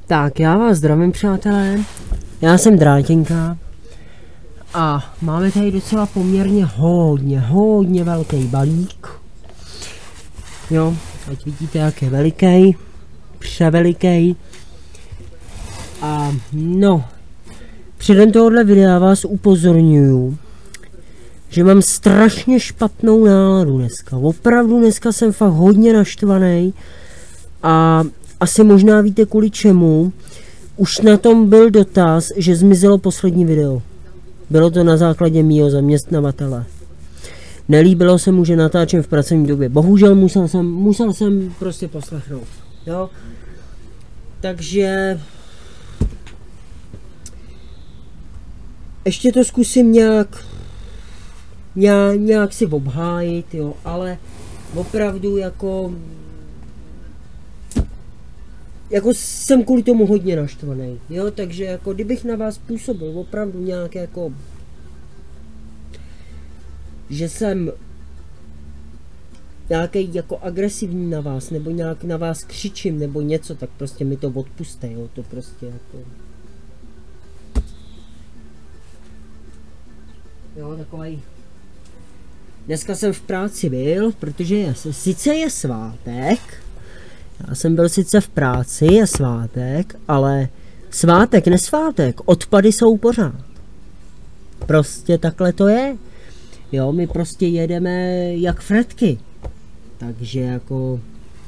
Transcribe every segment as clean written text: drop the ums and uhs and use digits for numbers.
Tak já vás zdravím, přátelé, já jsem Drátěnka a máme tady docela poměrně hodně velký balík. Jo, ať vidíte, jak je veliký, převeliký. A no, předem tohohle videa vás upozorňuju, že mám strašně špatnou náladu dneska. Opravdu dneska jsem fakt hodně naštvaný a asi možná víte kvůli čemu. Už na tom byl dotaz, že zmizelo poslední video. Bylo to na základě mýho zaměstnavatele. Nelíbilo se mu, že natáčím v pracovní době. Bohužel musel jsem prostě poslechnout. Jo? Takže ještě to zkusím nějak si obhájit, jo, ale opravdu jako jsem kvůli tomu hodně naštvaný, jo, takže jako kdybych na vás působil opravdu nějak jako, že jsem nějaký jako agresivní na vás, nebo nějak na vás křičím, nebo něco, tak prostě mi to odpuste, jo, to prostě jako, jo, takovej. Dneska jsem v práci byl, protože sice je svátek, já jsem byl sice v práci, je svátek, ale svátek, nesvátek, odpady jsou pořád. Prostě takhle to je. Jo, my prostě jedeme jak fretky. Takže jako...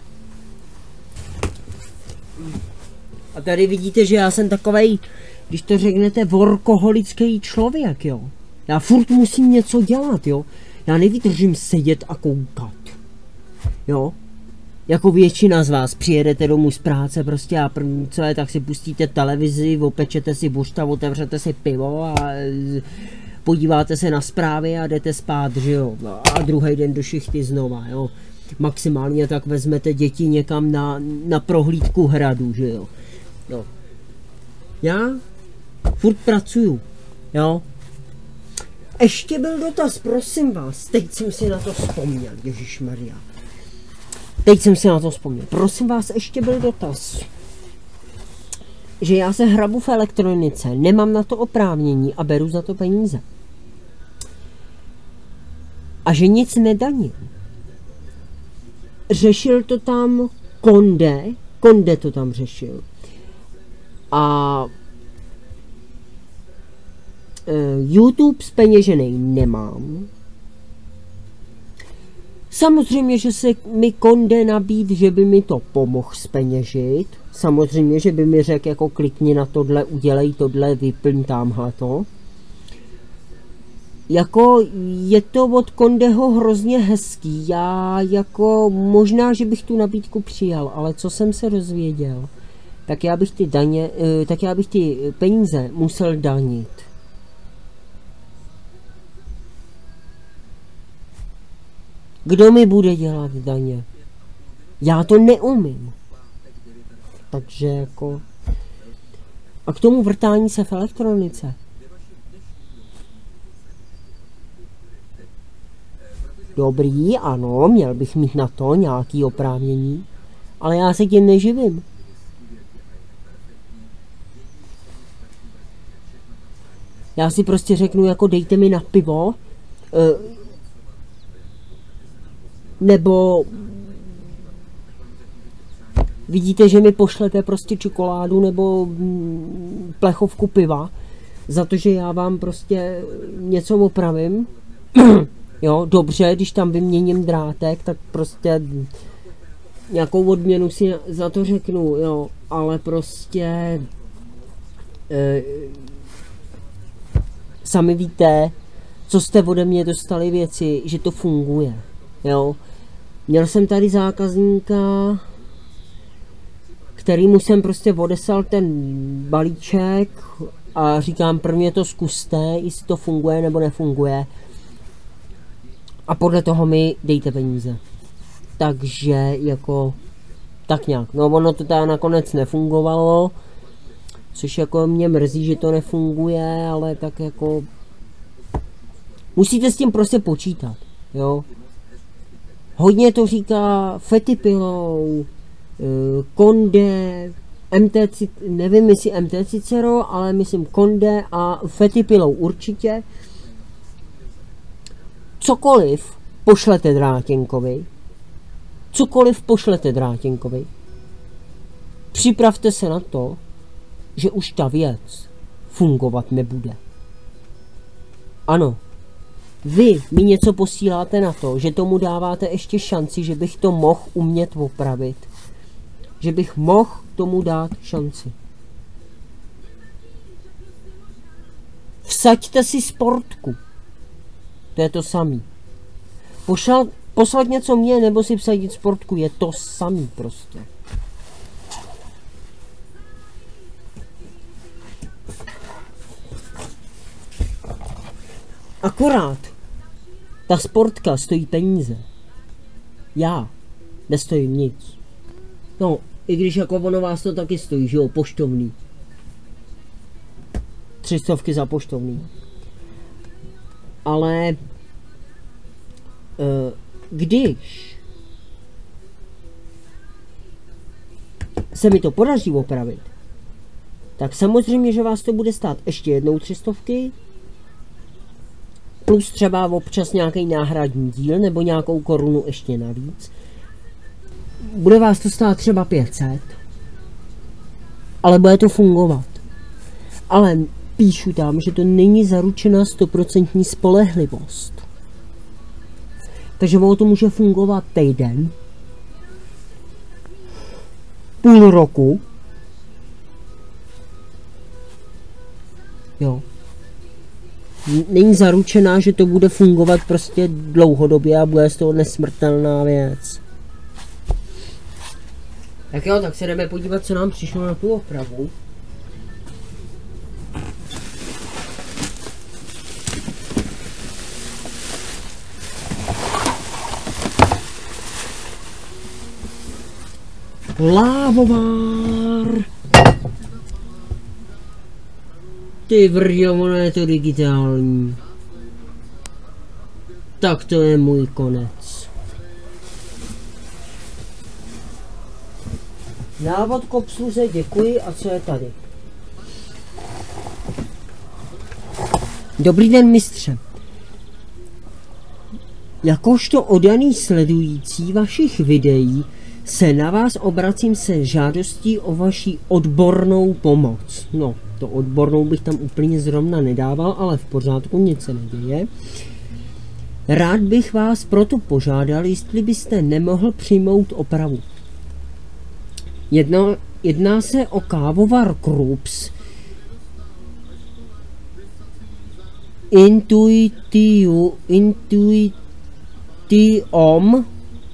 A tady vidíte, že já jsem takovej, když to řeknete, workoholický člověk, jo. Já furt musím něco dělat, jo. Já nevydržím sedět a koukat. Jo. Jako většina z vás přijedete domů z práce prostě a první co je, tak si pustíte televizi, opečete si buřta, otevřete si pivo a podíváte se na zprávy a jdete spát, že jo. A druhý den do šichty znova, jo. Maximálně tak vezmete děti někam na prohlídku hradu, že jo. No. Já furt pracuju, jo. Ještě byl dotaz, prosím vás, teď jsem si na to vzpomněl, ježišmarja. Teď jsem si na to vzpomněl. Prosím vás, ještě byl dotaz, že já se hrabu v elektronice, nemám na to oprávnění a beru za to peníze. A že nic nedaním. Řešil to tam Konde to tam řešil. A YouTube zpeněžený nemám. Samozřejmě, že se mi Konde nabídl, že by mi to pomohl zpeněžit. Samozřejmě, že by mi řekl, jako klikni na tohle, udělej tohle, vyplň tamhleto. Jako je to od Kondeho hrozně hezký. Já jako možná, že bych tu nabídku přijal, ale co jsem se dozvěděl, tak já bych ty peníze musel danit. Kdo mi bude dělat daně? Já to neumím. Takže jako... A k tomu vrtání se v elektronice. Dobrý, ano, měl bych mít na to nějaký oprávnění, ale já se tím neživím. Já si prostě řeknu, jako dejte mi na pivo, nebo vidíte, že mi pošlete prostě čokoládu nebo plechovku piva za to, že já vám prostě něco opravím. Jo, dobře, když tam vyměním drátek, tak prostě nějakou odměnu si za to řeknu, jo, ale prostě sami víte, co jste ode mě dostali věci, že to funguje, jo. Měl jsem tady zákazníka, kterýmu jsem prostě odeslal ten balíček a říkám, prvně to zkuste, jestli to funguje nebo nefunguje. A podle toho mi dejte peníze. Takže jako tak nějak. No ono to teda nakonec nefungovalo, což jako mě mrzí, že to nefunguje, ale tak jako musíte s tím prostě počítat, jo. Hodně to říká Fetty Pillow, Konde, nevím jestli MT Cicero, ale myslím Conde a Fetty Pillow určitě. Cokoliv pošlete Drátěnkovi, připravte se na to, že už ta věc fungovat nebude. Ano, vy mi něco posíláte na to, že tomu dáváte ještě šanci, že bych to mohl umět opravit. Že bych mohl tomu dát šanci. Vsaďte si sportku. To je to samý. Poslat něco mě nebo si vsadit sportku je to samý prostě. Akorát ta sportka stojí peníze. Já nestojím nic. No, i když jako ono vás to taky stojí, že jo, poštovný. 300 za poštovný. Ale když se mi to podaří opravit, tak samozřejmě, že vás to bude stát ještě jednou 300, plus třeba občas nějaký náhradní díl nebo nějakou korunu ještě navíc. Bude vás to stát třeba 500, ale bude to fungovat. Ale píšu tam, že to není zaručená 100% spolehlivost. Takže ono to může fungovat týden, půl roku, jo. Není zaručená, že to bude fungovat prostě dlouhodobě a bude z toho nesmrtelná věc. Tak jo, tak se jdeme podívat, co nám přišlo na tu opravu. Lávovár. Ty vrďo, ono je to digitální. Tak to je můj konec. Návod k obsluze, děkuji, a co je tady? Dobrý den, mistře. Jakožto oddaný sledující vašich videí se na vás obracím se žádostí o vaši odbornou pomoc. No, to odbornou bych tam úplně zrovna nedával, ale v pořádku, nic se neděje. Rád bych vás proto požádal, jestli byste nemohl přijmout opravu. Jedná se o kávovar Krups Intuition,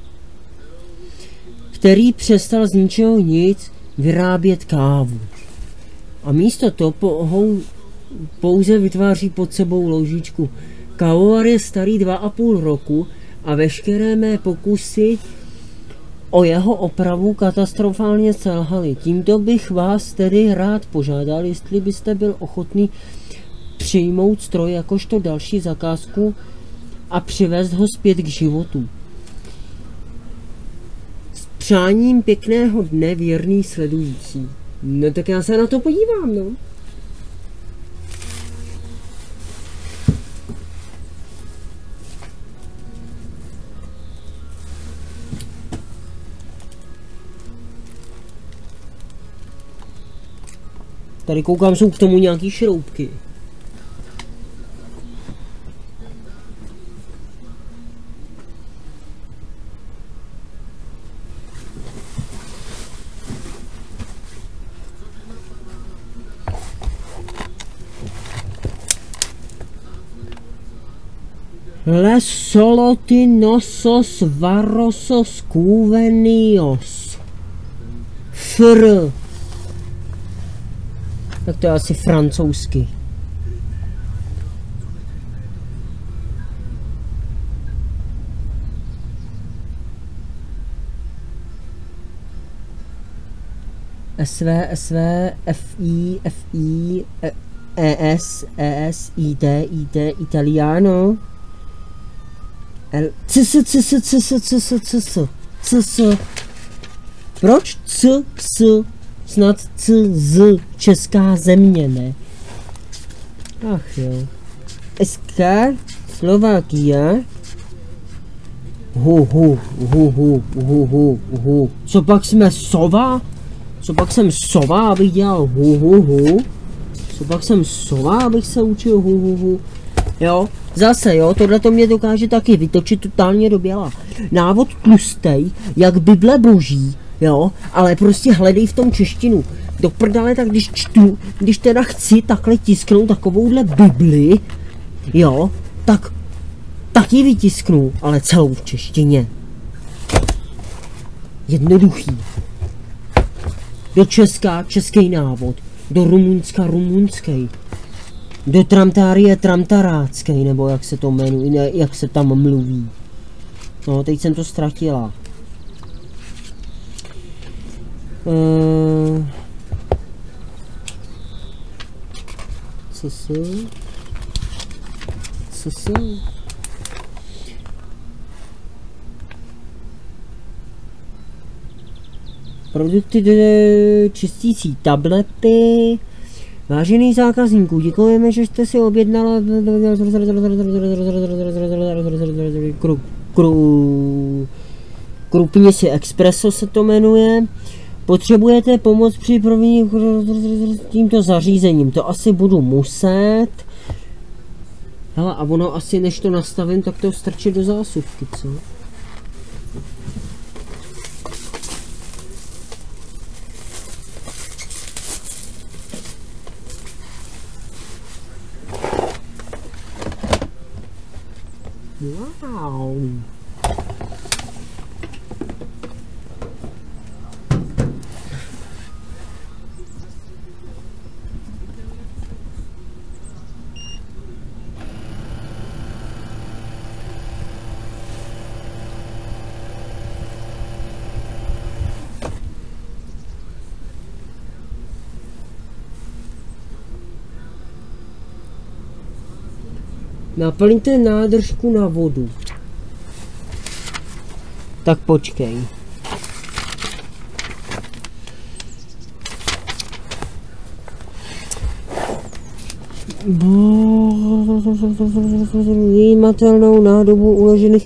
který přestal z ničeho nic vyrábět kávu. A místo toho pouze vytváří pod sebou loužičku. Kávovar je starý 2,5 roku a veškeré mé pokusy o jeho opravu katastrofálně selhaly. Tímto bych vás tedy rád požádal, jestli byste byl ochotný přijmout stroj jakožto další zakázku a přivést ho zpět k životu. S přáním pěkného dne, věrný sledující. No tak já se na to podívám, no. Tady koukám, jsou k tomu nějaký šroubky. Les solotinosos varosos cuvenios. Fr. Tak to je asi francouzsky. SV, FI, ES, IT, Italiano. CS. Proč CS? Snad z česká země, ne? Ach jo. SK, Slovakia. Co pak jsme sova? Co pak jsem sova, abych dělal Co pak jsem sova, abych se učil Jo, zase jo, tohle to mě dokáže taky vytočit totálně do běla. Návod tlustej, jak Bible boží, jo, ale prostě hledej v tom češtinu. Do prdele, tak když čtu, když teda chci takhle tisknout takovouhle Bibli, jo, tak taky vytisknu, ale celou v češtině. Jednoduchý. Do Česka český návod, do Rumunska rumunský, do Tramtárie tramtarácký, nebo jak se to jmenuje, jak se tam mluví. No, teď jsem to ztratila. Co jsou? Produkty čistící tablety. Vážený zákazníků, děkujeme, že jste si objednala krupně si Expresso se to jmenuje. Potřebujete pomoc při provedení tímto zařízením, to asi budu muset. Hele, a ono asi než to nastavím, tak to strčí do zásuvky, co? Wow. Naplňte nádržku na vodu. Tak počkej. Vyjímatelnou nádobu uložených.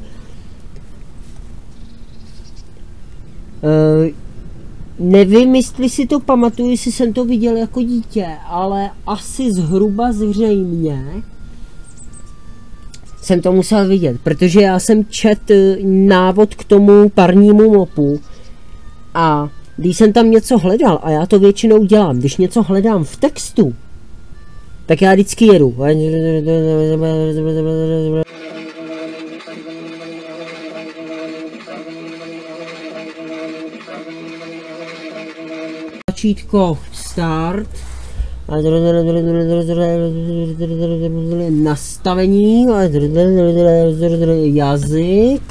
Nevím, jestli si to pamatuju, jestli jsem to viděl jako dítě, ale asi zhruba zřejmě jsem to musel vidět, protože já jsem četl návod k tomu parnímu mopu a když jsem tam něco hledal, a já to většinou dělám, když něco hledám v textu, tak já vždycky jedu. Tlačítko start. Nastavení, jazyk,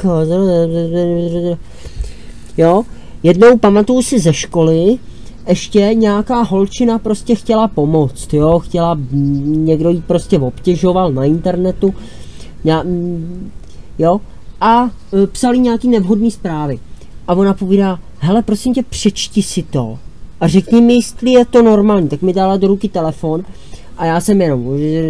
jo, jednou pamatuju si ze školy, ještě nějaká holčina prostě chtěla pomoct, jo, chtěla, někdo jí prostě obtěžoval na internetu, jo, a psali nějaký nevhodný zprávy. A ona povídá, hele, prosím tě, přečti si to a řekni mi, jestli je to normální. Tak mi dala do ruky telefon a já jsem jenom...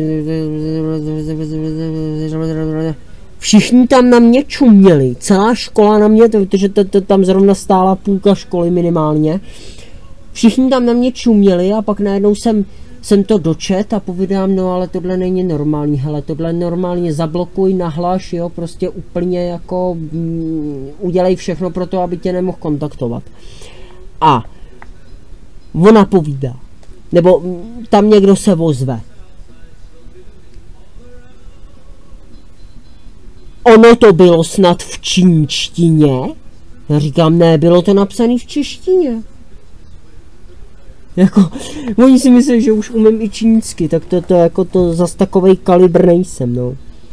Všichni tam na mě čuměli, celá škola na mě, protože tam zrovna stála půlka školy minimálně. Všichni tam na mě čuměli a pak najednou jsem to dočet a povídám, no ale tohle není normální, hele, tohle normálně zablokuj, nahlaš, jo, prostě úplně jako udělej všechno pro to, aby tě nemohl kontaktovat. A ona povídá, nebo tam někdo se ozve. Ono to bylo snad v čínštině? Já říkám, ne, bylo to napsané v češtině. Jako, oni si myslí, že už umím i čínsky, tak to jako to zas takovej kalibr nejsem, no.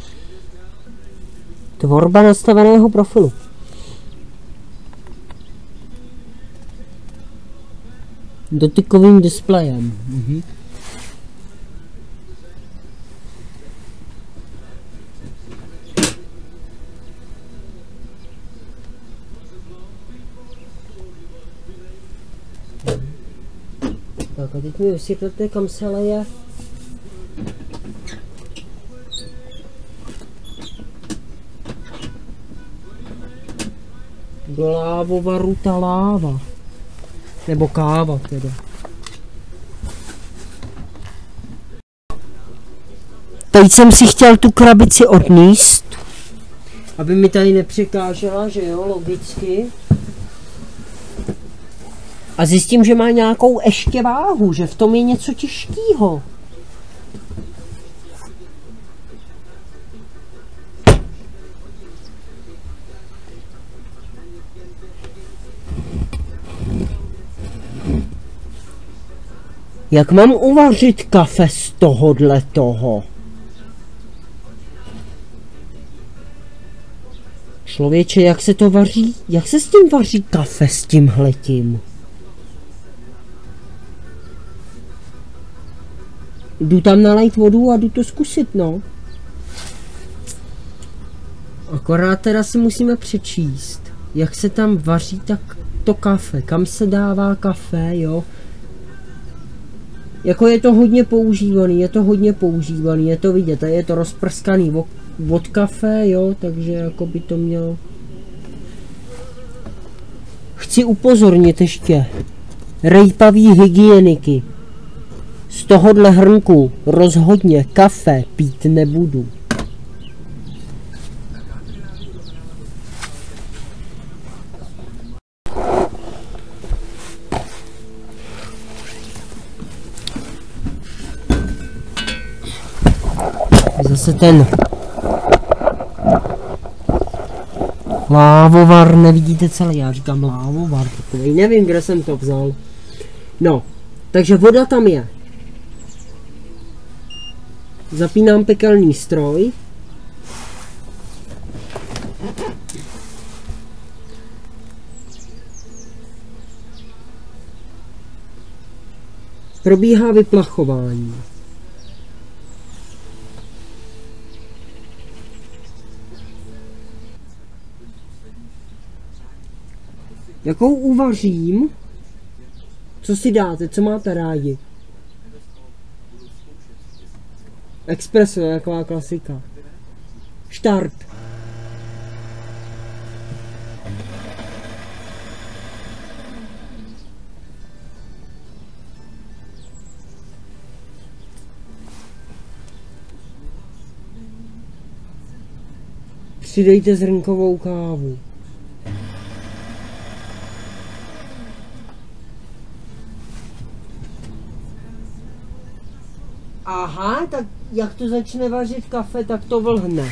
Tvorba nastaveného profilu. Dotykovým displejem. Tak a teď mi vysvětlete, kam se leje. Do lávovaru ta láva. Nebo káva teda. Teď jsem si chtěl tu krabici odníst, aby mi tady nepřekážela, že jo, logicky. A zjistím, že má nějakou ještě váhu, že v tom je něco těžkýho. Jak mám uvařit kafe z tohodle toho? Člověče, jak se to vaří? Jak se s tím vaří kafe s tímhletím? Jdu tam nalejt vodu a jdu to zkusit, no. Akorát teda si musíme přečíst, jak se tam vaří tak to kafe, kam se dává kafe, jo. Jako je to hodně používaný, je to vidět, a je to rozprskaný od kafe, jo, takže jako by to mělo. Chci upozornit ještě, rejpavý hygieniky, z tohohle hrnku rozhodně kafe pít nebudu. Zase ten lávovar, nevidíte celý, já říkám lávovar, takový, nevím, kde jsem to vzal. No, takže voda tam je. Zapínám pekelný stroj. Probíhá vyplachování. Jakou uvařím? Co si dáte? Co máte rádi? Espresso je taková klasika. Štart. Přidejte zrnkovou kávu. Aha, tak jak to začne vařit kafe, tak to vlhne.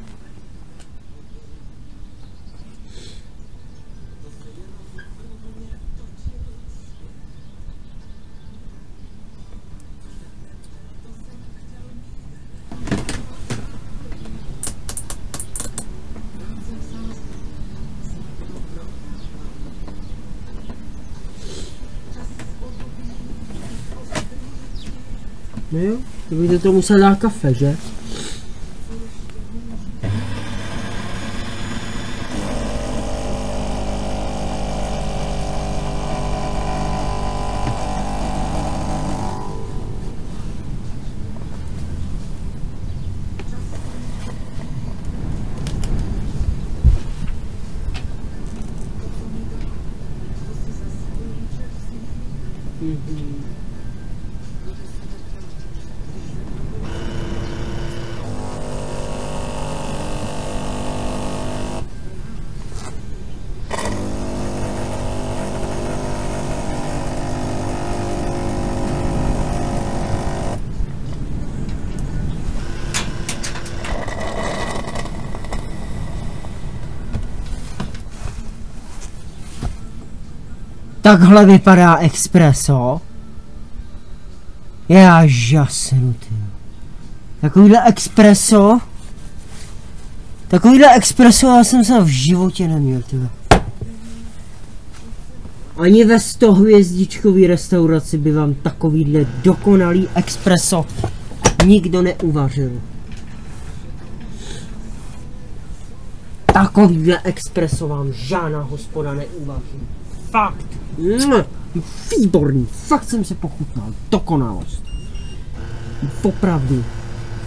No jo, to by to musel dát kafe, že? Takhle vypadá espresso. Já žasnu, ty. Takovýhle espresso já jsem se v životě neměl, ty. Ani ve 100hvězdičkové restauraci by vám takovýhle dokonalý espresso nikdo neuvařil. Takovýhle espresso vám žádná hospoda neuvaří. Fakt. Výborný, fakt jsem se pochutnal, dokonalost. Opravdu.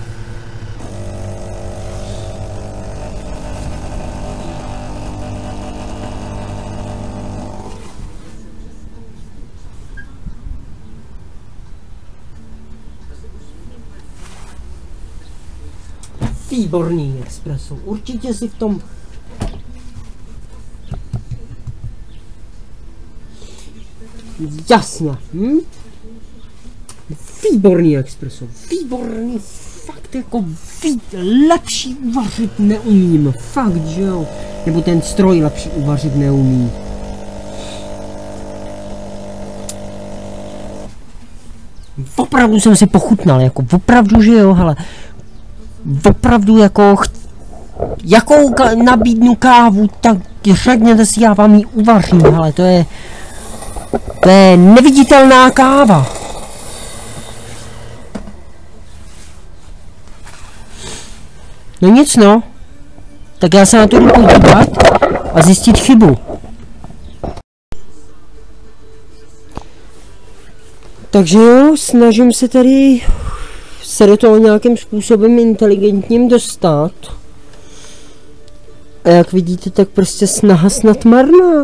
Výborný espresso, určitě si v tom jasně, výborný espresso, výborný, fakt jako lepší uvařit neumím, fakt, že jo, nebo ten stroj lepší uvařit neumí. Opravdu jsem si pochutnal, jako opravdu, že jo, hele. Opravdu jako jakou nabídnu kávu, tak řekněte si, já vám ji uvařím, ale to je neviditelná káva. No nic no, tak já se na to jdu podívat a zjistit chybu. Takže jo, snažím se tady se do toho nějakým způsobem inteligentním dostat. A jak vidíte, tak prostě snaha snad marná.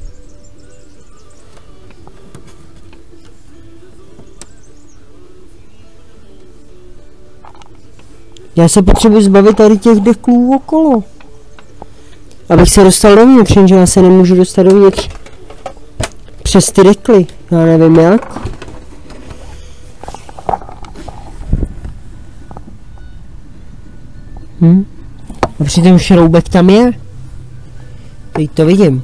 Já se potřebuji zbavit tady těch deklů okolo. Abych se dostal dovnitř, že já se nemůžu dostat dovnitř přes ty dekly. Já nevím jak. A přitom šroubek tam je. Teď to vidím.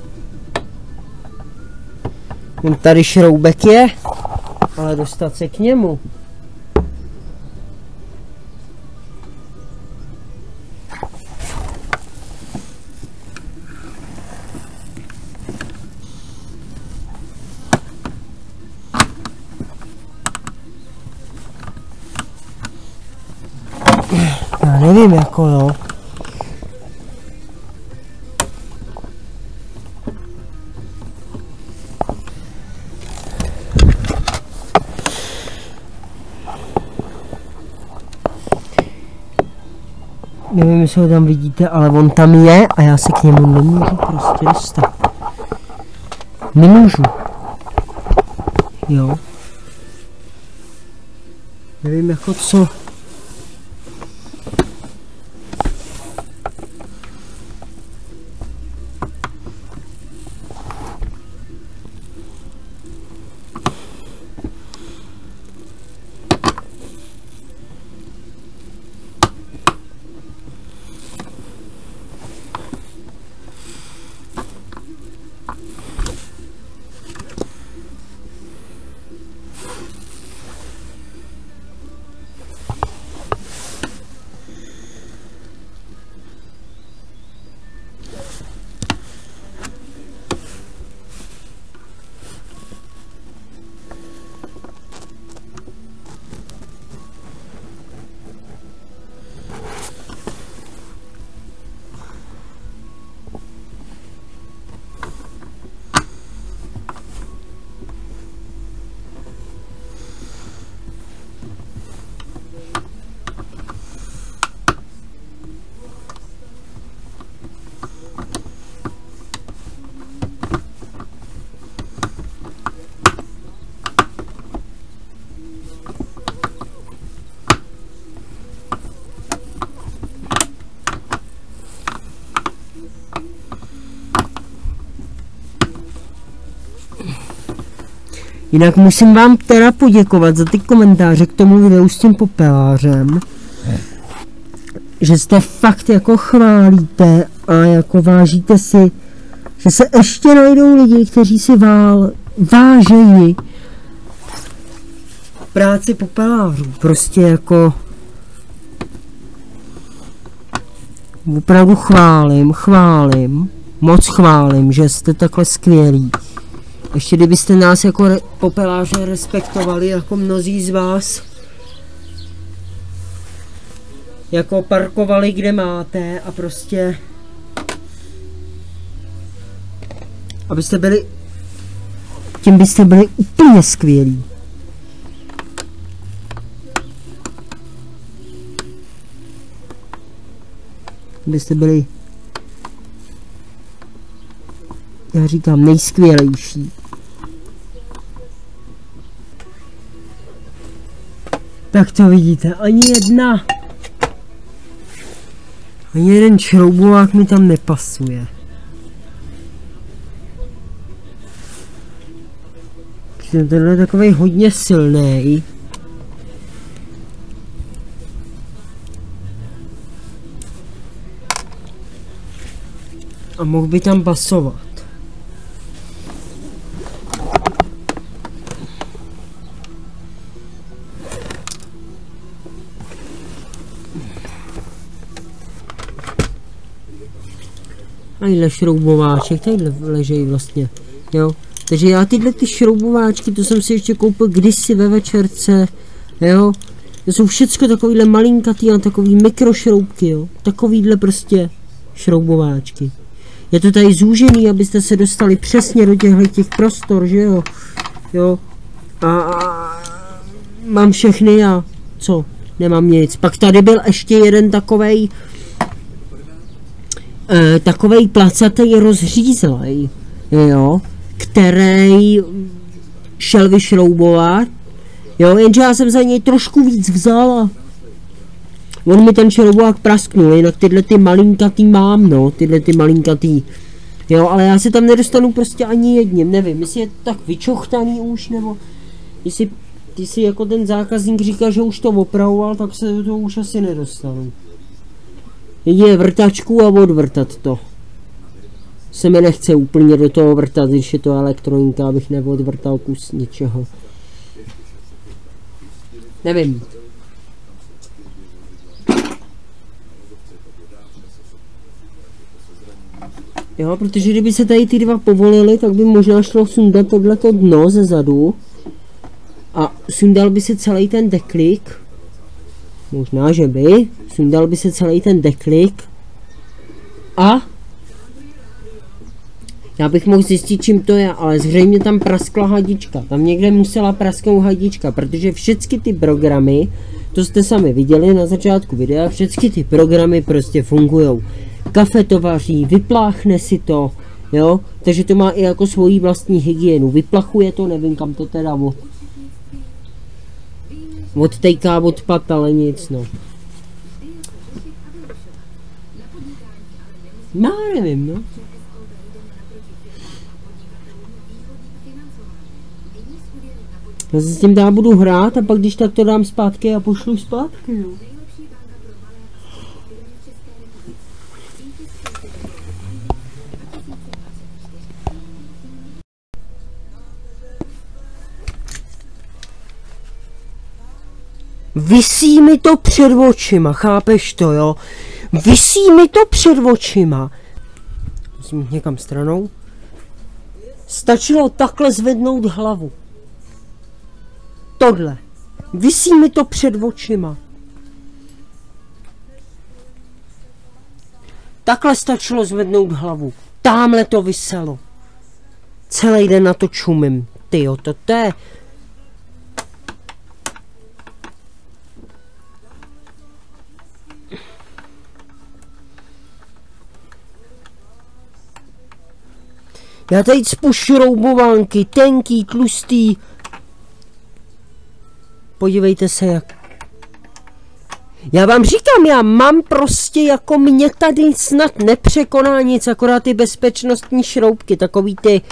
Tady šroubek je, ale dostat se k němu. Já nevím, jako jo. Nevím, jestli ho tam vidíte, ale on tam je a já se k němu nemůžu prostě dostat. Nemůžu. Jo. Nevím jako co. Jinak musím vám teda poděkovat za ty komentáře k tomu videu s tím popelářem. Že jste fakt jako chválíte a jako vážíte si, že se ještě najdou lidi, kteří si vážejí práci popelářů. Prostě jako opravdu chválím, moc chválím, že jste takhle skvělí. Ještě kdybyste nás jako popeláře respektovali, jako mnozí z vás, jako parkovali kde máte a prostě abyste byli Tím byste byli úplně skvělí. Byste byli, já říkám, nejskvělejší. Tak to vidíte, ani jeden šroubovák mi tam nepasuje. Tenhle je takovej hodně silný. A mohl by tam pasovat. Tadyhle šroubováček, tadyhle ležejí vlastně, jo. Takže já tyhle ty šroubováčky, to jsem si ještě koupil kdysi ve večerce, jo. To jsou všecko takovýhle malinkatý a takový mikrošroubky, jo. Takovýhle prostě šroubováčky. Je to tady zúžený, abyste se dostali přesně do těch prostor, že jo. Jo. A mám všechny a co? Nemám nic. Pak tady byl ještě jeden takovej placatý rozřízlej, jo, který šel vyšroubovat, jo, jenže já jsem za něj trošku víc vzal a on mi ten šroubovák prasknul, jinak tyhle ty malinkatý mám, no, tyhle ty malinkatý, jo, ale já se tam nedostanu prostě ani jedním, nevím, jestli je to tak vyčochtaný už, nebo jestli ty si jako ten zákazník říká, že už to opravoval, tak se do toho už asi nedostanu. Je vrtačku a odvrtat to. Se mi nechce úplně do toho vrtat, když je to elektronika, abych neodvrtal kus ničeho. Nevím. Jo, protože kdyby se tady ty dva povolily, tak by možná šlo sundat tohleto dno ze zadu. A sundal by se celý ten deklik. Možná, že by. Sundal by se celý ten deklik. A já bych mohl zjistit, čím to je, ale zřejmě tam praskla hadička. Tam někde musela prasknout hadička, protože všechny ty programy, to jste sami viděli na začátku videa, všechny ty programy prostě fungujou. Kafe to vaří, vypláchne si to, jo, takže to má i jako svoji vlastní hygienu. Vyplachuje to, nevím kam to teda odtejká odpad, ale nic, no. No, nevím, no. Já se s tím dá budu hrát a pak když tak to dám zpátky a pošlu zpátky, jo. Visí mi to před očima, chápeš to, jo? Visí mi to před očima. Musím někam stranou. Stačilo takhle zvednout hlavu. Tohle. Visí mi to před očima. Takhle stačilo zvednout hlavu. Támhle to viselo. Celý den na to čumím. Tyjo, to je... Já tady cpu šroubovánky, tenký, tlustý. Podívejte se jak. Já vám říkám, já mám prostě jako mě tady snad nepřekoná nic, akorát ty bezpečnostní šroubky, takový ty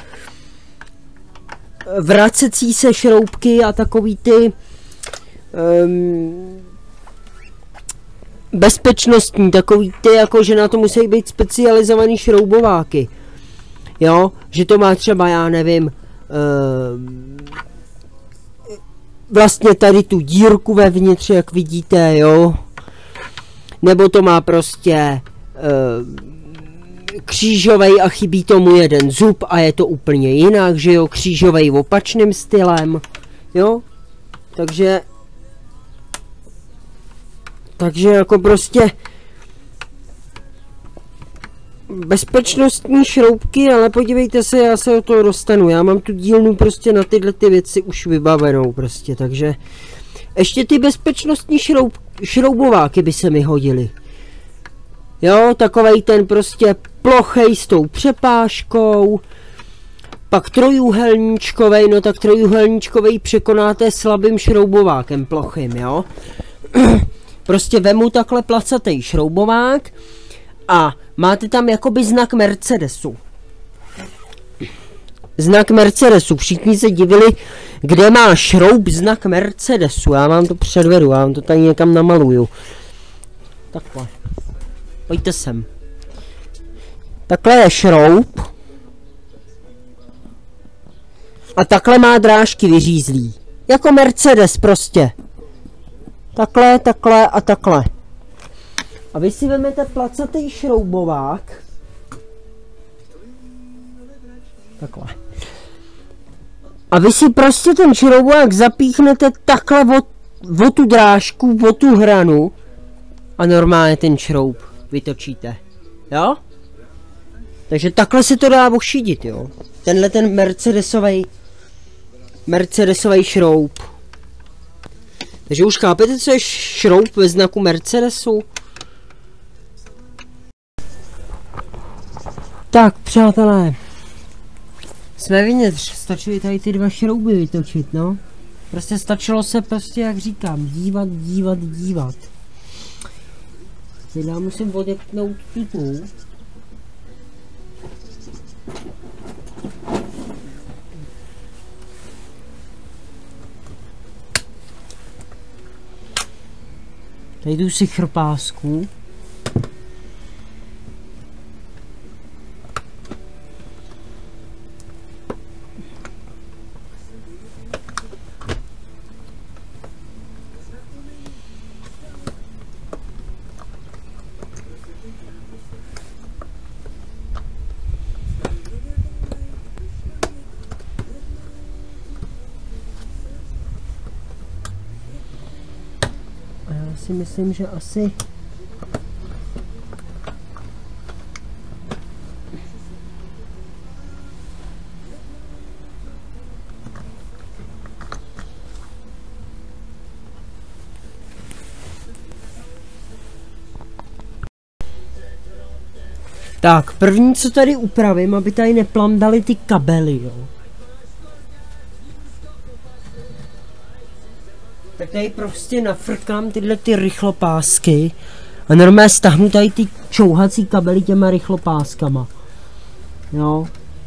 vracecí se šroubky a takový ty bezpečnostní, takový ty jako, že na to musí být specializovaný šroubováky. Jo, že to má třeba, já nevím, vlastně tady tu dírku vevnitř, jak vidíte, jo. Nebo to má prostě křížovej a chybí tomu jeden zub a je to úplně jinak, že jo, křížovej opačným stylem, jo. Takže jako prostě bezpečnostní šroubky, ale podívejte se, já se o toho dostanu. Já mám tu dílnu prostě na tyhle ty věci už vybavenou prostě, takže ještě ty bezpečnostní šroubováky by se mi hodily. Jo, takovej ten prostě plochej s tou přepážkou, pak trojúhelníčkovej, no tak trojúhelníčkovej překonáte slabým šroubovákem plochým, jo. Prostě vemu takhle placatej šroubovák a máte tam jakoby znak Mercedesu. Znak Mercedesu, všichni se divili, kde má šroub znak Mercedesu, já vám to předvedu, já vám to tady někam namaluju. Takhle. Pojďte sem. Takhle je šroub. A takhle má drážky vyřízlý. Jako Mercedes prostě. Takhle, takhle a takhle. A vy si vezmete placatý šroubovák. Takhle. A vy si prostě ten šroubovák zapíchnete takhle o tu drážku, o tu hranu. A normálně ten šroub vytočíte. Jo? Takže takhle se to dá ošidit, jo. Tenhle ten Mercedesový šroub. Takže už chápete, co je šroub ve znaku Mercedesu? Tak, přátelé. Jsme vnitř, stačily tady ty dva šrouby vytočit, no. Prostě stačilo se prostě, jak říkám, dívat. Teď já musím odepnout tu. Tady jdu si chrpásku. Si myslím, že asi tak, první co tady upravím, aby tady neplandaly ty kabely, jo. Tak tady prostě nafrkám tyhle ty rychlopásky a normálně stahnu tady ty čouhací kabely těma rychlopáskama. Jo.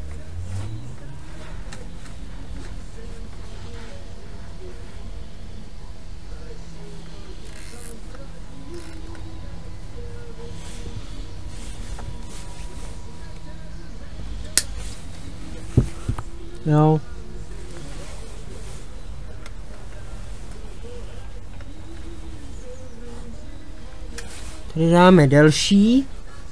Jo. Tady dáme delší.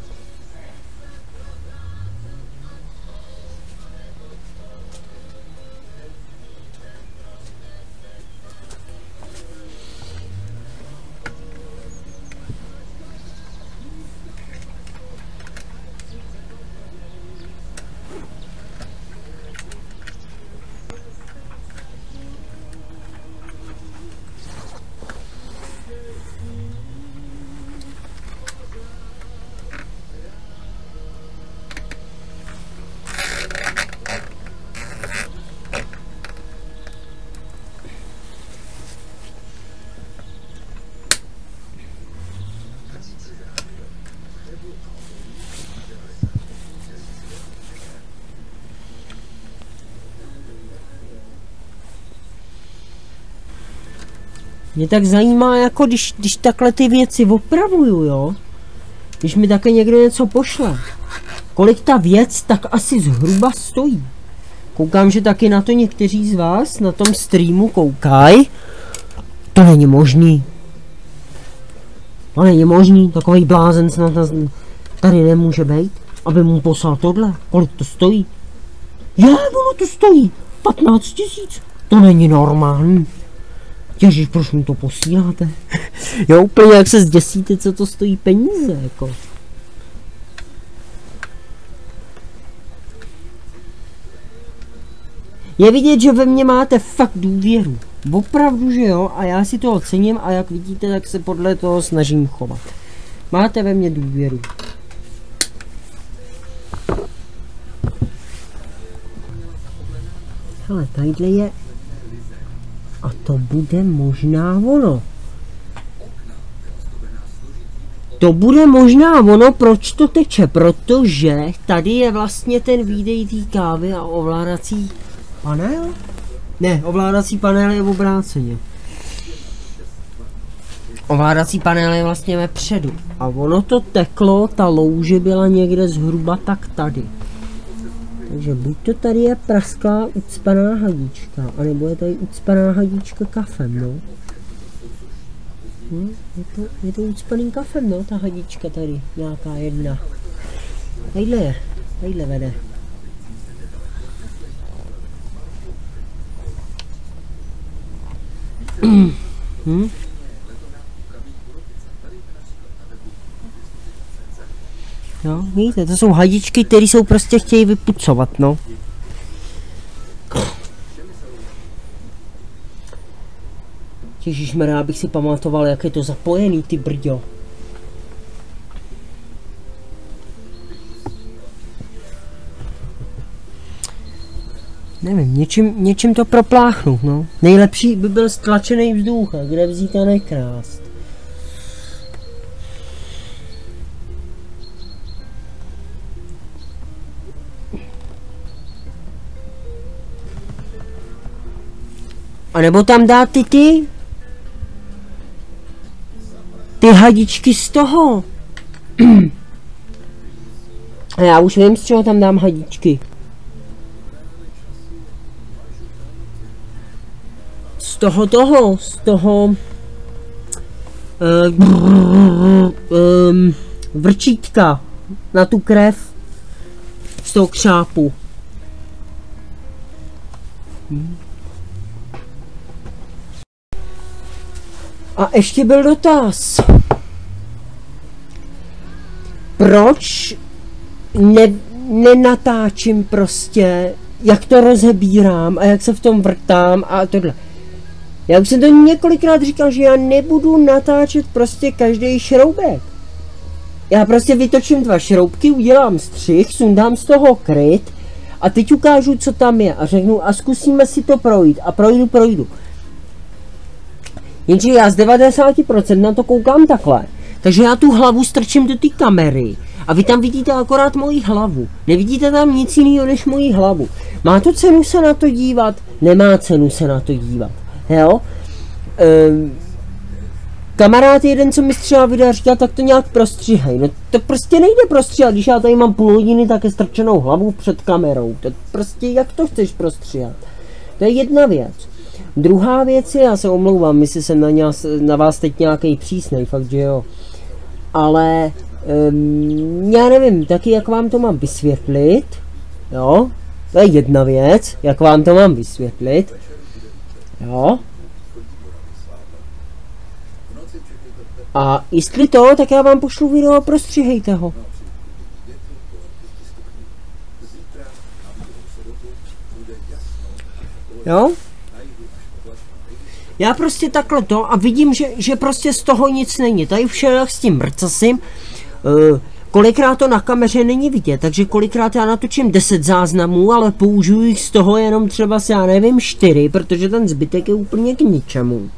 Mě tak zajímá, jako když takhle ty věci opravuju, jo. Když mi také někdo něco pošle. Kolik ta věc tak asi zhruba stojí. Koukám, že taky na to někteří z vás na tom streamu koukají. To není možný. To není možný, takový blázen snad tady nemůže být, aby mu poslal tohle. Kolik to stojí? Ono to stojí 15 000. To není normální. Ježiš, proč mi to posíláte? Jo, úplně jak se zděsíte, co to stojí peníze, jako. Je vidět, že ve mně máte fakt důvěru. Opravdu, že jo, a já si to ocením a jak vidíte, tak se podle toho snažím chovat. Máte ve mně důvěru. Hele, tadyhle je... A to bude možná ono. To bude možná ono, proč to teče, protože tady je vlastně ten výdej té kávy a ovládací panel? Ne, ovládací panel je v obráceně. Ovládací panel je vlastně vepředu. A ono to teklo, ta louže byla někde zhruba tak tady. Takže buď to tady je prasklá ucpaná hadička, anebo je tady ucpaná hadička kafem, no. Je to ucpaným kafem, no, ta hadička tady, nějaká jedna. Tadyhle je, tadyhle vede. No, víte, to jsou hadičky, které jsou prostě chtějí vypucovat, no. Ježišmarja, abych si pamatoval, jak je to zapojený, ty brďo. Nevím, něčím to propláchnu, no. Nejlepší by byl stlačený vzduch, a kde vzít a nekrást. A nebo tam dát ty hadičky z toho. A já už vím, z čeho tam dám hadičky. Z toho vrčítka na tu krev z toho křápu. A ještě byl dotaz. Proč nenatáčím prostě, jak to rozebírám a jak se v tom vrtám a tohle. Já už jsem to několikrát říkal, že já nebudu natáčet prostě každý šroubek. Já prostě vytočím 2 šroubky, udělám střih, sundám z toho kryt a teď ukážu, co tam je a řeknu a zkusíme si to projít a projdu. Jenže já z 90% na to koukám takhle. Takže já tu hlavu strčím do té kamery a vy tam vidíte akorát moji hlavu. Nevidíte tam nic jiného než moji hlavu. Má to cenu se na to dívat? Nemá cenu se na to dívat. Jo? Kamarád jeden, co mi stříhal videa, říkal, tak to nějak prostříhej. No to prostě nejde prostříhat, když já tady mám půl hodiny také strčenou hlavu před kamerou. To prostě jak to chceš prostříhat? To je jedna věc. Druhá věc je, já se omlouvám, jestli jsem na vás teď nějaký přísnej, fakt, že jo. Ale já nevím, taky jak vám to mám vysvětlit, jo. To je jedna věc, jak vám to mám vysvětlit, jo. A jestli to, tak já vám pošlu video a prostřihejte ho. Jo? Já prostě takhle to a vidím, že prostě z toho nic není. Tady všelijak s tím mrcasím. Kolikrát to na kameře není vidět, takže kolikrát já natočím 10 záznamů, ale použiju jich z toho jenom třeba, já nevím, 4, protože ten zbytek je úplně k ničemu.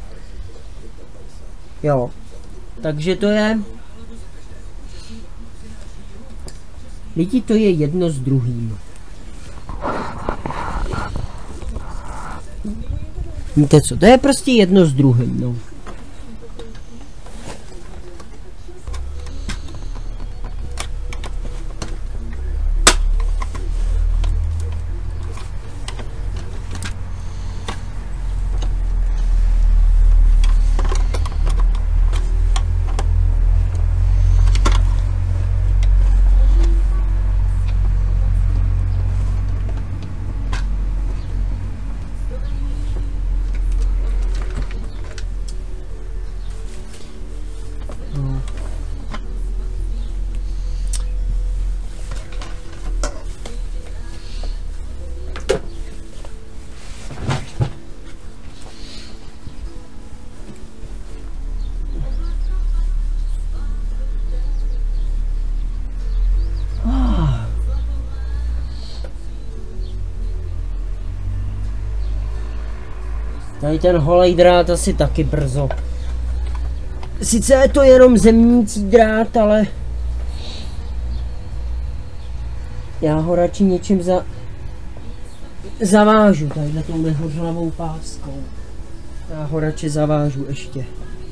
Jo. Takže to je... Lidi, to je jedno s druhým. Víte co, to je prostě jedno s druhým, no. Tady ten holej drát asi taky brzo. Sice je to jenom zemnící drát, ale já ho radši něčím zavážu, tadyhle tou nehořlavou páskou. Já ho radši zavážu ještě.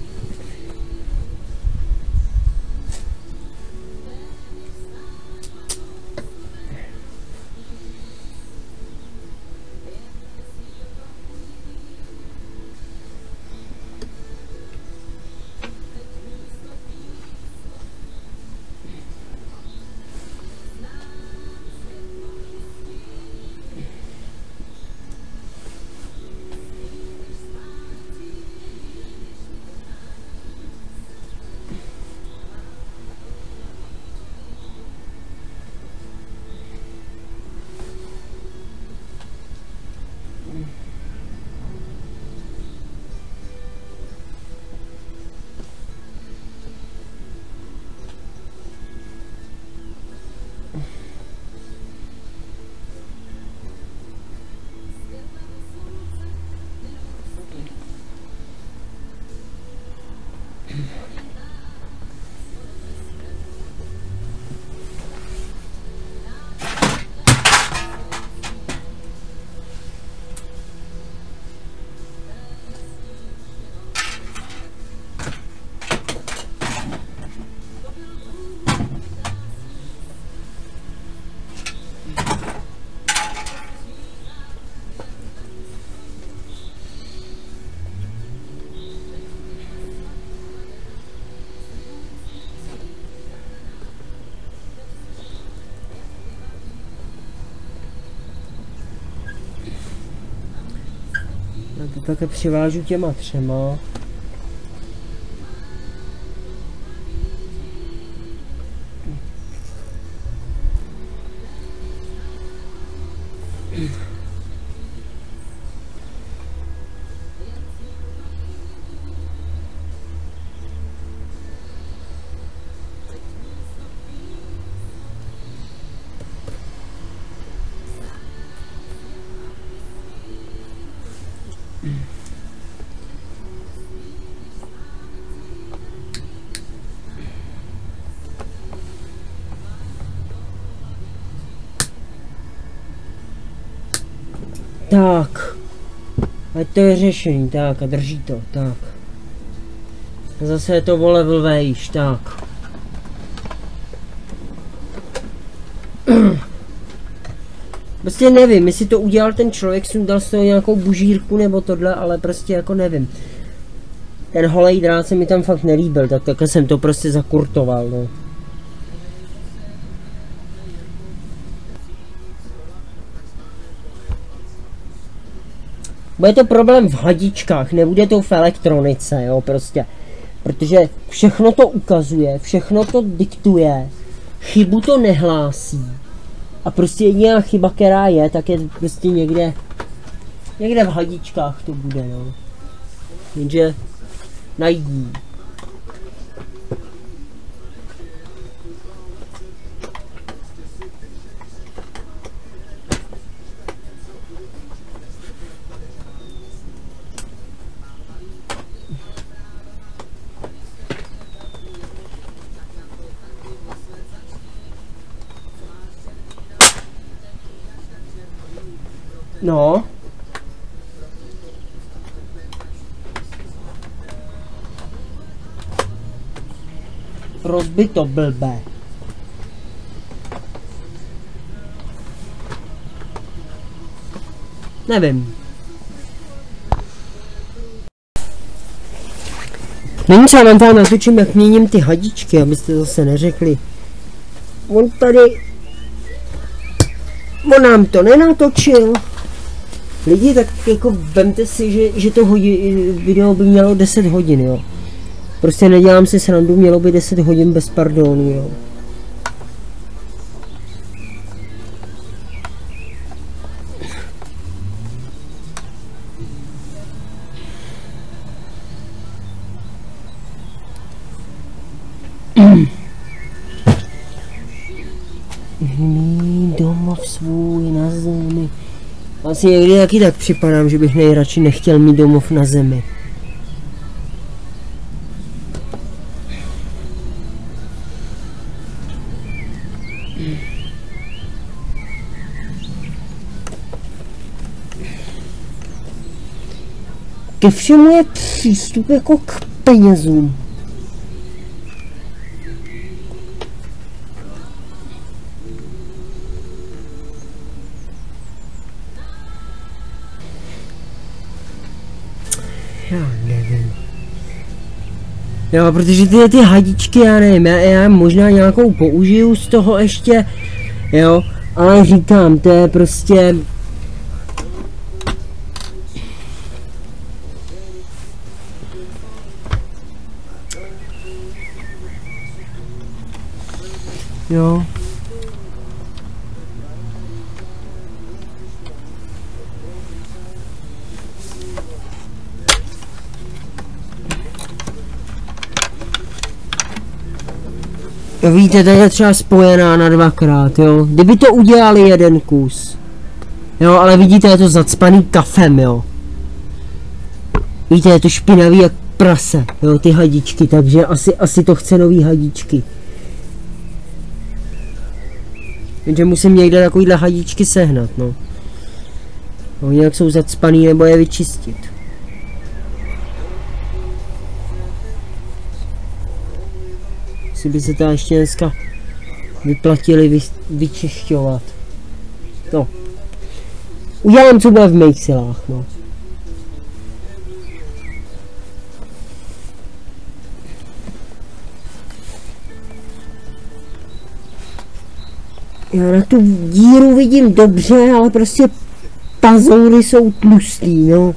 To také přivážu těma 3. Tak. Ať to je řešení, tak a drží to, tak. Zase je to o level vejš, tak. Prostě nevím, jestli to udělal ten člověk, sundal z toho nějakou bužírku nebo tohle, ale prostě jako nevím. Ten holej drát se mi tam fakt nelíbil, tak takhle jsem to prostě zakurtoval, no. Bude to problém v hadičkách, nebude to v elektronice, jo, prostě. Protože všechno to ukazuje, všechno to diktuje, chybu to nehlásí. A prostě jediná chyba, která je, tak je prostě někde v hadičkách to bude, no. Jenže najít. No. Rozbito blbé. Nevím. Není třeba, mám tam natočím, jak měním ty hadičky, abyste zase neřekli. On nám to nenatočil. Lidi, tak jako vemte si, že to video by mělo 10 hodin, jo. Prostě nedělám si srandu, mělo by 10 hodin bez pardonu, jo. Mý domov svůj na zemi, Asi někdy taky tak připadám, že bych nejradši nechtěl mít domov na zemi. Ke všemu je přístup jako k penězům. Já nevím. Jo, protože ty hadičky, já nevím, já možná nějakou použiju z toho ještě, jo, ale říkám, to je prostě... Jo. Víte, tady je třeba spojená na dvakrát, jo. Kdyby to udělali jeden kus. Jo, ale vidíte, je to zacpaný kafem, jo. Víte, je to špinavý jak prase, jo, ty hadičky, takže asi to chce nový hadičky. Jenže musím někde takovýhle hadičky sehnat, no. Oni jak jsou zacpaný, nebo je vyčistit. Asi by se to ještě dneska vyplatili vyčišťovat. No. Udělám, co bude v mých silách, no. Já na tu díru vidím dobře, ale prostě pazoury jsou tlustý, no.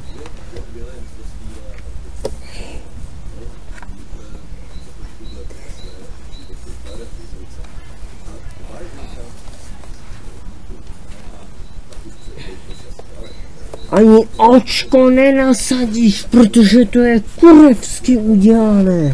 Ani očko nenasadíš, protože to je kurevsky udělané.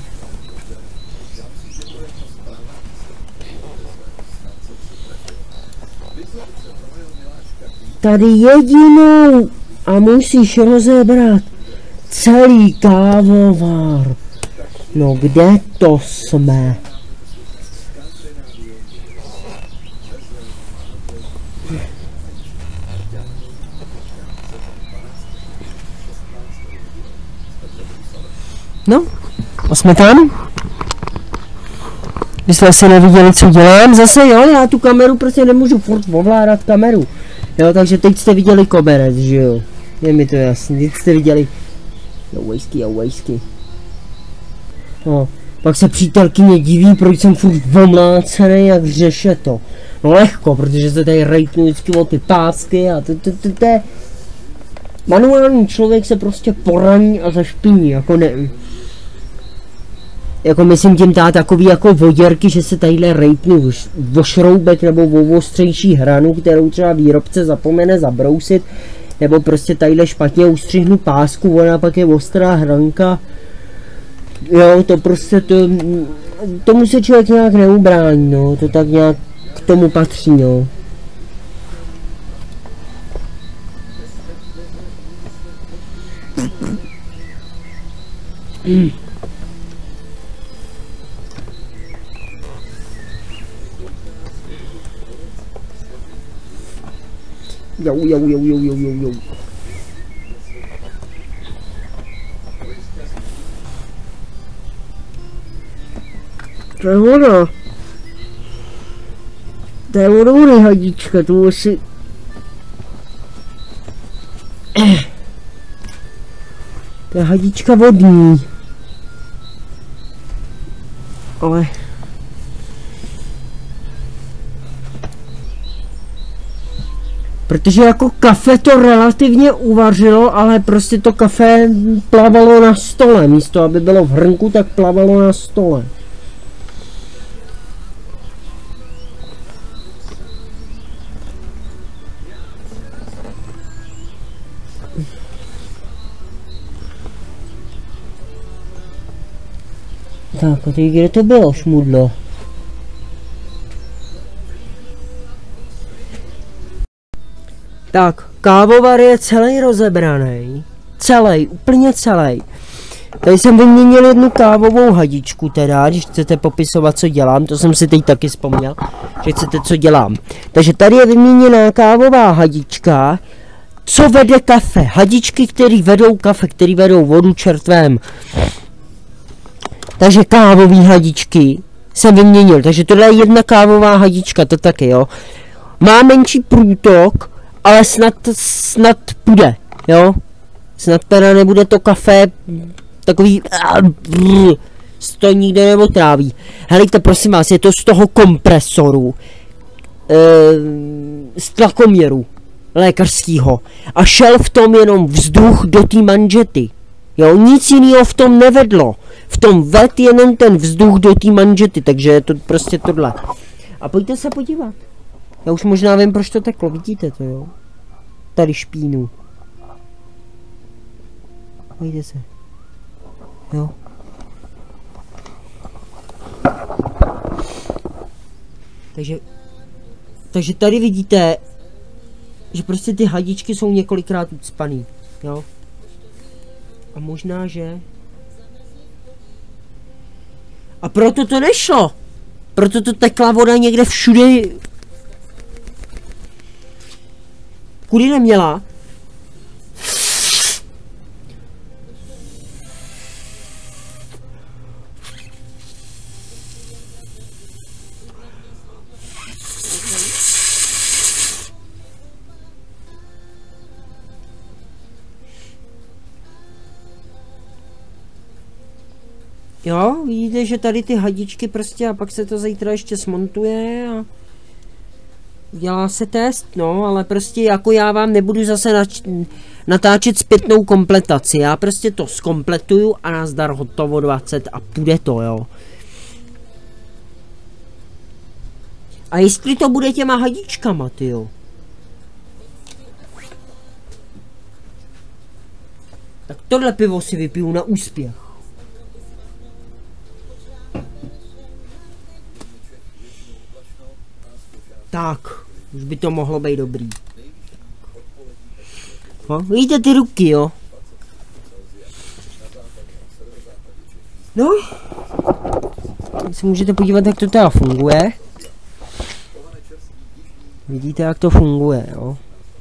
Tady jedinou a musíš rozebrat celý kávovar. No kde to jsme? No, a jsme tam? Vy jste asi neviděli, co dělám. Zase jo, já tu kameru prostě nemůžu furt ovládat kameru. Jo, takže teď jste viděli koberec, že jo. Je mi to jasný, teď jste viděli whisky. No, pak se přítelkyně diví, proč jsem furt omlácený jak řešeto. No lehko, protože se tady rejpnu vždycky o ty pásky a to je... Manuální člověk se prostě poraní a zašpiní, jako ne... Jako myslím tím takový jako voděrky, že se tadyhle rejpnu o šroubek nebo o ostřejší hranu, kterou třeba výrobce zapomene zabrousit, nebo prostě tadyhle špatně ustřihnu pásku, ona pak je ostrá hranka. Jo, to prostě tomu se člověk nějak neubrání, no, to tak nějak k tomu patří, no. Jo. To je ono. To je ono, hadička, to asi... To je hadička vodní. Ale... Protože jako kafe to relativně uvařilo, ale prostě to kafe plavalo na stole. Místo aby bylo v hrnku, tak plavalo na stole. Tak a teď kde to bylo, šmudlo? Tak, kávovar je celý rozebraný. Celý, úplně celý. Tady jsem vyměnil jednu kávovou hadičku teda, když chcete popisovat, co dělám, to jsem si teď taky vzpomněl, že chcete, co dělám. Takže tady je vyměněná kávová hadička, co vede kafe. Hadičky, které vedou kafe, které vedou vodu čertvém. Takže kávové hadičky jsem vyměnil, takže tohle je jedna kávová hadička, to taky, jo. Má menší průtok, ale snad půjde, jo. Snad teda nebude to kafe takový, to nikde neotráví. Helejte, prosím vás, je to z toho kompresoru, z tlakoměru lékařského. A šel v tom jenom vzduch do té manžety. Jo, nic jiného v tom nevedlo. V tom ved jenom ten vzduch do té manžety, takže je to prostě tohle. A pojďte se podívat. Já už možná vím, proč to teklo, vidíte to, jo? Tady špínu. Pojďte se. Jo. Takže tady vidíte, že prostě ty hadičky jsou několikrát ucpaný, jo. A možná, že... A proto to nešlo. Proto to tekla voda někde všude. Kudy neměla. Jo, vidíte, že tady ty hadičky prostě a pak se to zítra ještě smontuje a dělá se test, no, ale prostě jako já vám nebudu zase natáčet zpětnou kompletaci, já prostě to zkompletuju a nazdar hotovo 20 a půjde to, jo. A jestli to bude těma hadičkama, tyjo. Tak tohle pivo si vypiju na úspěch. Tak, už by to mohlo být dobrý. No, vidíte ty ruky, jo? No, tak se můžete podívat, jak to teda funguje. Vidíte, jak to funguje, jo?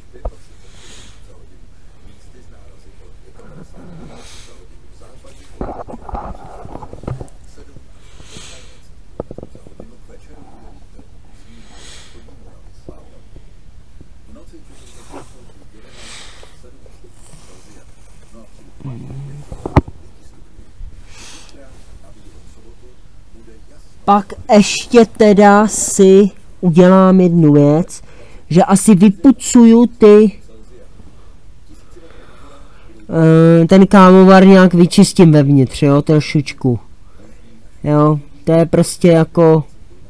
Pak ještě teda si udělám jednu věc, že asi vypucuju ten kávovar nějak vyčistím vevnitř, jo, trošičku. Jo, to je prostě jako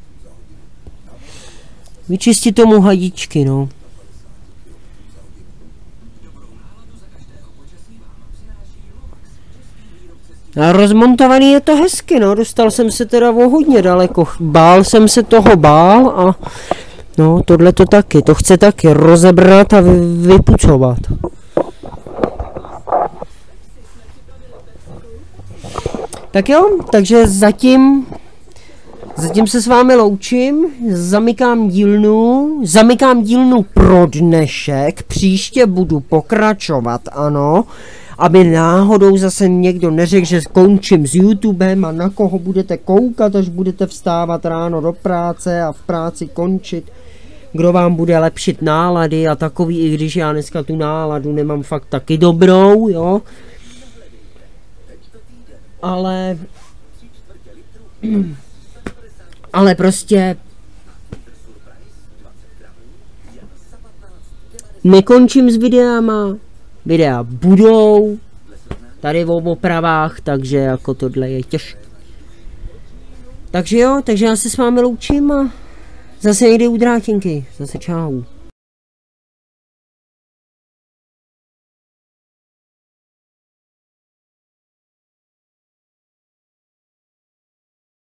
vyčistit tomu hadičky, no. A rozmontovaný je to hezky, no, dostal jsem se teda o hodně daleko, bál jsem se toho a no, tohle to taky, to chce taky rozebrat a vypucovat. Tak jo, takže zatím se s vámi loučím, zamykám dílnu pro dnešek, příště budu pokračovat, ano. Aby náhodou zase někdo neřekl, že končím s YouTubem a na koho budete koukat, až budete vstávat ráno do práce a v práci končit. Kdo vám bude lepšit nálady a takový, i když já dneska tu náladu nemám fakt taky dobrou, jo. Ale prostě nekončím s videama. Videa budou tady o opravách, takže jako tohle je těžké. Takže jo, takže já se s vámi loučím a zase někdy u drátinky. Zase čau.